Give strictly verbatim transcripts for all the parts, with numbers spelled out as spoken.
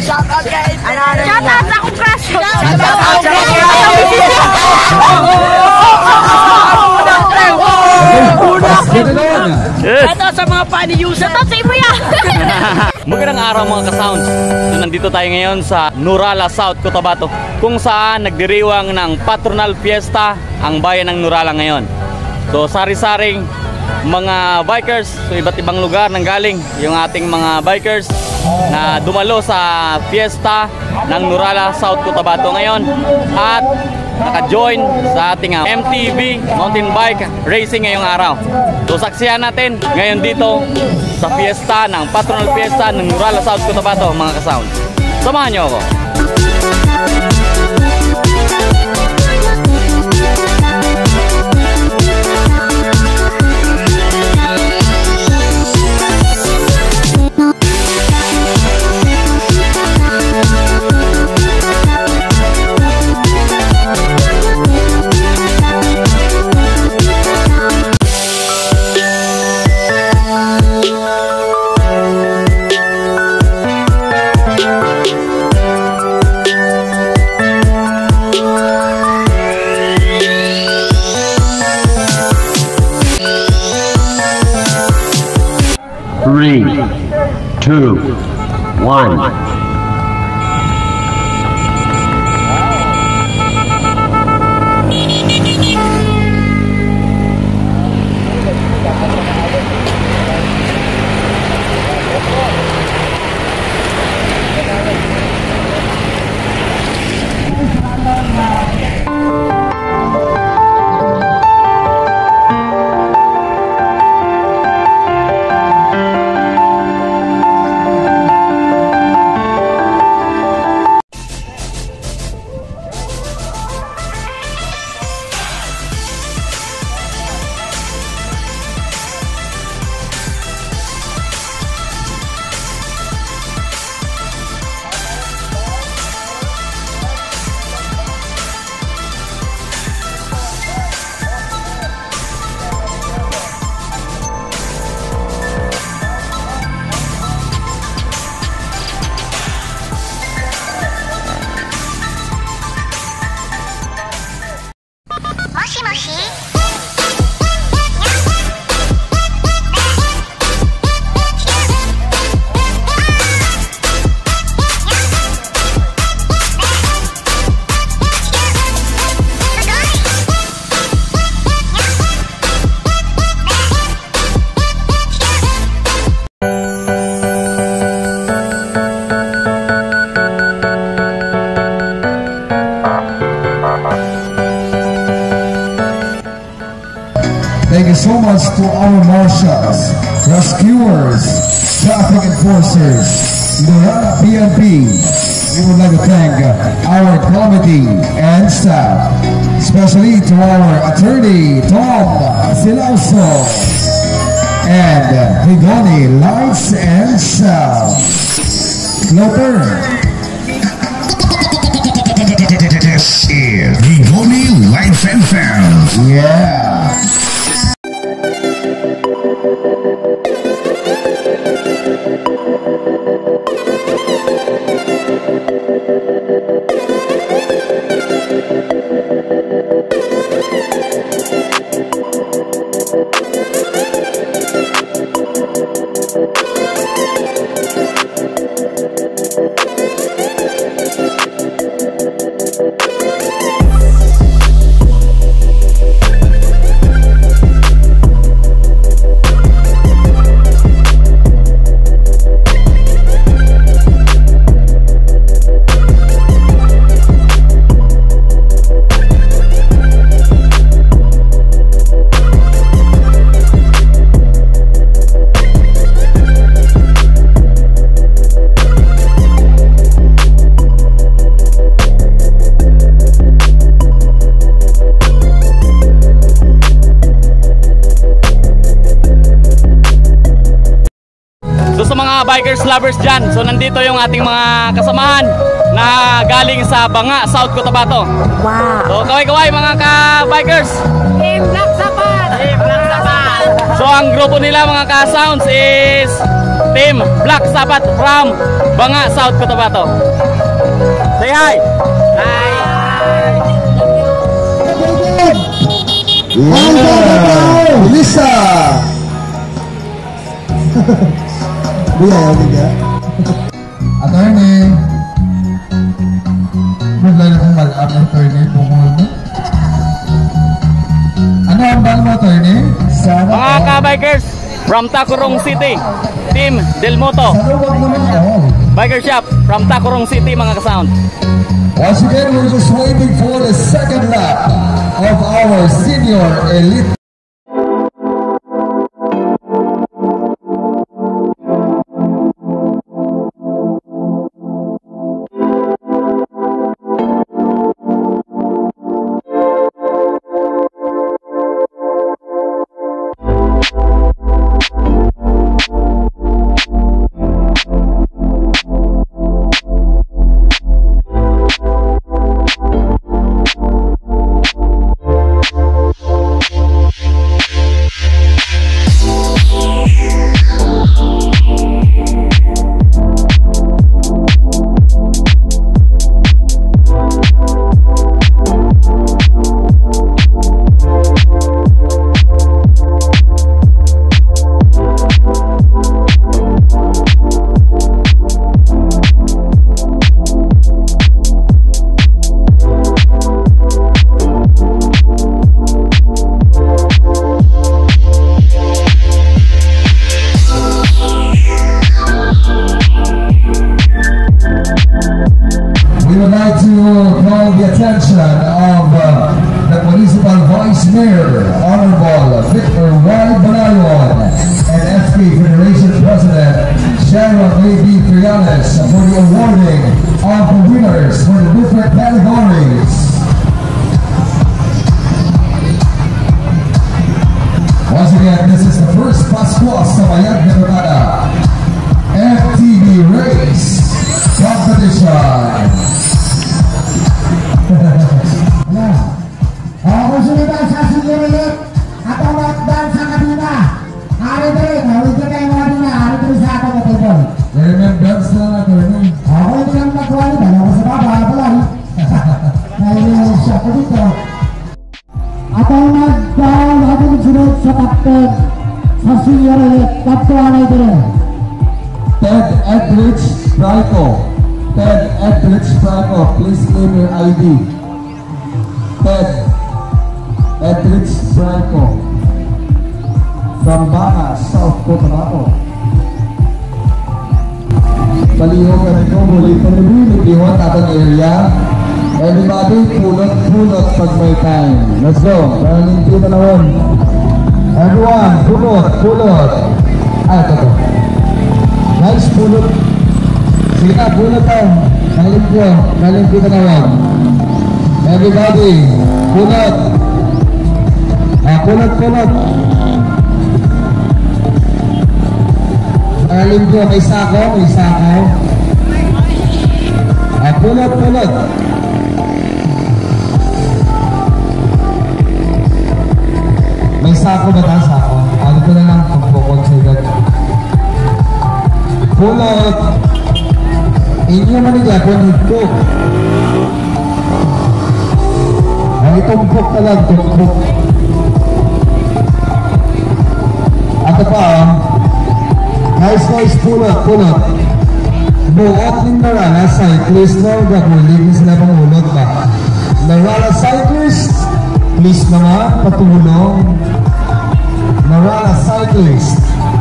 Shout out kay Ano, ano, Shout out sa akong crush. Shout out sa Shout out sa mga funny user. Shout out sa Ibuya. Magandang araw mga ka-sounds. So, nandito tayo ngayon sa Nurala, South Cotabato, kung saan nagdiriwang ng patronal fiesta ang bayan ng Nurala ngayon. So sari-saring mga bikers, so iba't ibang lugar nang galing yung ating mga bikers na dumalo sa fiesta ng Nurala, South Cotabato ngayon at naka-join sa ating uh, M T B mountain bike racing ngayong araw. So saksihan natin ngayon dito sa fiesta ng patronal fiesta ng Nurala, South Cotabato mga ka-sound. Samahan niyo ako. Three, two, one. Thank you so much to our marshals, rescuers, traffic enforcers, Nurala P N P. We would like to thank our committee and staff, especially to our attorney, Tom Silauso, and Rigoni Lights and Sound. Loper. This is Rigoni Lights and Sound. Yeah. Bikers lovers dyan, so nandito yung ating mga kasamahan na galing sa Banga, South Cotabato. Wow. So kaway-kaway mga ka-bikers. Team Black Sapat. Team Black Sapat. So ang grupo nila mga ka-sounds is Team Black Sabbath from Banga, South Cotabato. Say hi! Yeah. Lisa. Buya, buya. Attorney. Magla na kong malap ng attorney kung ano. Ano ang bang mo, attorney? Sana Mga ka-bikers from Tacurong City, Team Del Moto. Sana wag mo na ako. Biker Shop from Tacurong City, mga ka-sound. Once again, we're just waiting for the second lap of our senior elite. We would like to call the attention of uh, the Municipal Vice Mayor, Honorable Victor Y. Banayon, and F K Federation President Sharon A B Trianes for the awarding of the winners for the different categories. Once again, this is the first Pascua sa Bayag de Bernada F T V Race Competition. Kung sulitan sa sinirit atau lockdown sa kabina, hari rin, hawid ka tayo mga dina, hari rin sa ato na table. Remembrance lang ako rin. Ako hindi lang nagkuwali, dahil ako sa baba, balay. Dahil siya ko dito. Atong nagdown, atong sunod sa captain, sa senior elite, kaptuan ay din. Ted Edrich Franco. Ted Edrich Franco, please name your I D. Ted Edrich Franco from Banga, South Cotabato. Palihog ka rin ko, muli pa rin nag-iwan tatang area. Everybody, pulot-pulot pag may time. Let's go. Parang kita na ron. Everyone, pulot, pulot. Ah, ito to. Nice, pulot. Sige na, pulot tayo. Kalim ko, kalim kita na ron. Everybody, pulot. Ah, pulot, pulot. Kalim ko, may sako, may sako. Ah, pulot, pulot. May sako ba tayo? Sako? Ano ko na lang pagpo-consider. Pulot. Inyo manigya kung higpok. Ay, tumpok na lang, tumpok. Ato pa, nice, nice, pulot, pulot. Buot ng Narala Cyclist na gagawin sila pang ulot ba? Narala Cyclist, please naman patulong. Narala Cyclist.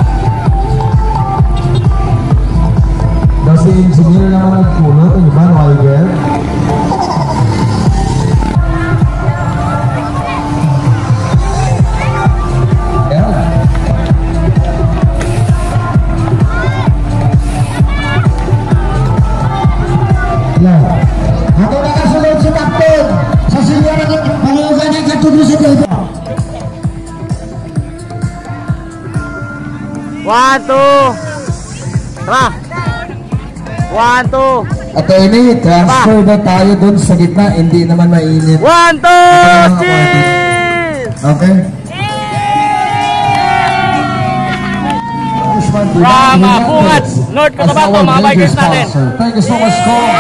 Kasi engineer naman nagpulot, ano ba, Roger? Ako nakasunod si Captain sa senior ng pangalan ng katuloy sa dito. One, two. Tara. One, two. Attorney, transfer ba tayo dun sa gitna? Hindi naman mainit. One, two, cheers! Okay? Congressman From uh, Bungad, North Cotabato, mga bikers natin. Thank you so much, Kong.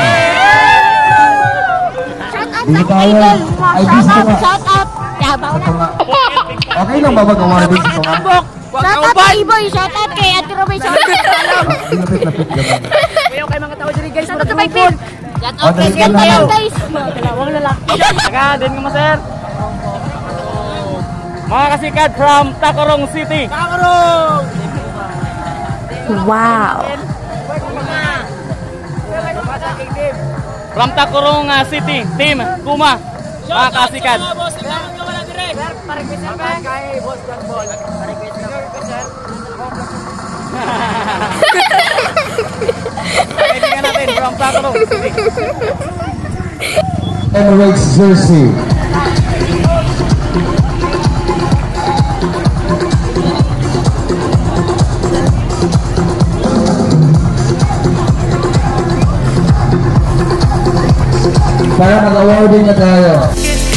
Dito tayo ay Shout gusto out, nga. shout out. Yabaw na. Okay lang ba mag-awarding sa mga? Shout out kay Iboy, shout out kay Ate Robay, shout out kay Alam. Lapit-lapit naman. Kayo kay mga tao diri guys. Shout out kay Mike Pin. Shout out Oh, kay dali ka Ganda lang. yan guys. Dalawang lalaki. Taga, din nga sir. Mga kasikat from Tacorong City. Takarong. Wow. From Tacorong uh, City, Team Kuma. Mga kasikat. Boss, salamat ka wala dire. Sir, pa-request na ba? Kay Boss John Ball. Pa-request na ba, sir? Kaibigan natin from Tacorong City. Emirates jersey. Para mag-awarding na tayo.